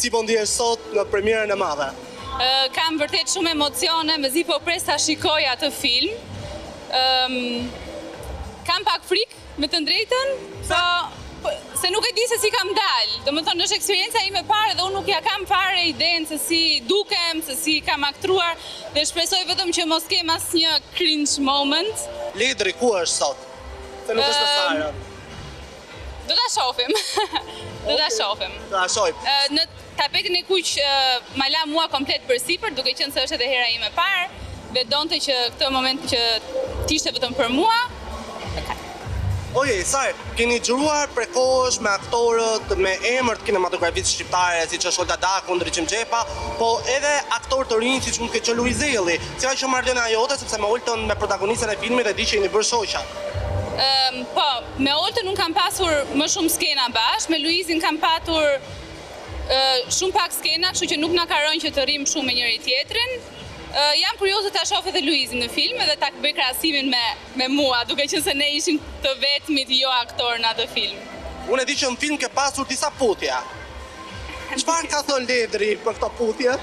Si po ndihesh sot në premierën e madhe? Kam vërtet shumë emocione, mezi po pres ta shikoj atë film. Kam pak frikë, me të drejtën, se nuk e di se si kam dalë. Domethënë është eksperienca ime e parë dhe unë nuk ja kam fare idenë se si dukem, se si kam aktruar dhe shpresoj vetëm që mos kem asnjë cringe moment. Ledri ku është sot? Se nuk është në Sarën. Do ta shohim. Do ta shohim. Do ta shohim. Në tapetin e kuq ma la mua komplet përsipër, duke qenë se është edhe hera ime e parë, dhe donte që këtë moment që t'ishte vetëm për mua. Oje, Sar, keni xhuruar prekohesh me aktorët me emër të kinematografisë shqiptare, siç është Olta Daku, Ndriçim Xhepa, po edhe aktorë të rinj siç mund të ketë qenë Luizelli. Si që marrëdhënia jote, sepse me Oltën, me protagonistën e filmit, e di që jeni bërë shoqa. Po, me Oltën unë kam pasur më shumë skena bashkë, me Luizin kam patur shumë pak skena, kështu që nuk na ka rënë që të rrim shumë me njëri tjetrin. Jam kurioze ta shoh edhe Luizin në film edhe ta bëj krahasimin me mua, duke qenë se ne ishim të vetmit jo aktor në atë film. Unë e di që në film ke pasur disa putja. Çfarë ka thënë Ledri për këto putje?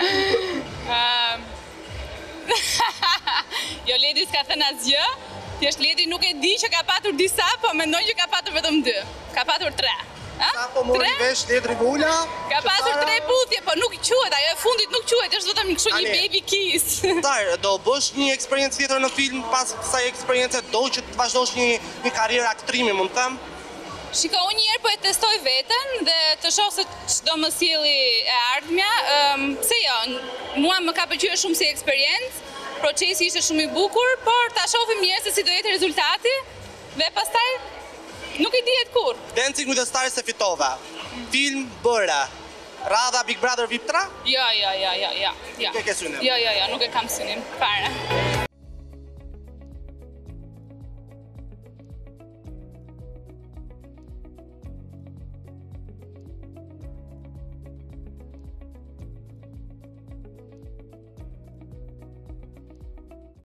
Jo, Ledri s'ka thënë asgjë. Thjesht Ledri nuk e di që ka patur disa, po mendoj që ka patur vetëm 2. Ka patur 3. Sa po mori vesh Ledri Vula? Ka pasur 3 putje, po nuk quhet, ajo e fundit nuk quhet, është vetëm kështu një baby kiss. Tar, do bësh një eksperiencë tjetër në film pas kësaj eksperience, do që të vazhdosh një karrierë aktrimi, mund të them? Shiko, unë njerë po e testoj veten dhe të shoh se ç'do më sjelli e ardhmja. Pse jo, mua më ka pëlqyer shumë si eksperiencë, procesi ishte shumë i bukur, por ta shohim njerë se si do jetë rezultati dhe pastaj nuk i dihet kur. Dancing with the Stars se fitova. Film bëra. Radha Big Brother VIP 3? Jo. Nuk e ke synim? Jo, nuk e kam synim, fare.